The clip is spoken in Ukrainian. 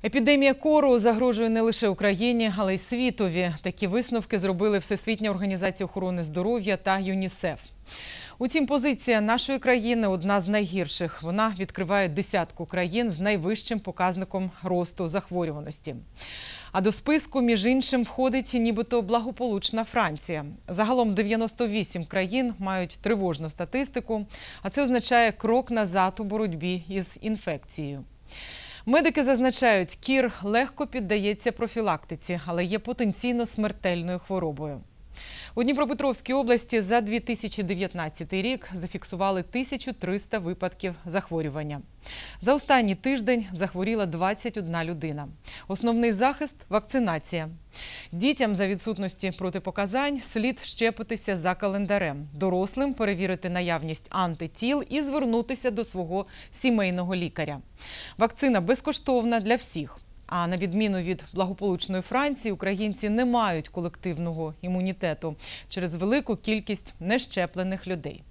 Епідемія кору загрожує не лише Україні, але й світові. Такі висновки зробили Всесвітня організація охорони здоров'я та ЮНІСЕФ. Утім, позиція нашої країни одна з найгірших. Вона відкриває десятку країн з найвищим показником росту захворюваності. А до списку, між іншим, входить нібито благополучна Франція. Загалом 98 країн мають тривожну статистику, а це означає крок назад у боротьбі із інфекцією. Медики зазначають, кір легко піддається профілактиці, але є потенційно смертельною хворобою. У Дніпропетровській області за 2019 рік зафіксували 1300 випадків захворювання. За останній тиждень захворіла 21 людина. Основний захист – вакцинація. Дітям за відсутності протипоказань слід щепитися за календарем. Дорослим перевірити наявність антитіл і звернутися до свого сімейного лікаря. Вакцина безкоштовна для всіх. А на відміну від благополучної Франції, українці не мають колективного імунітету через велику кількість нещеплених людей.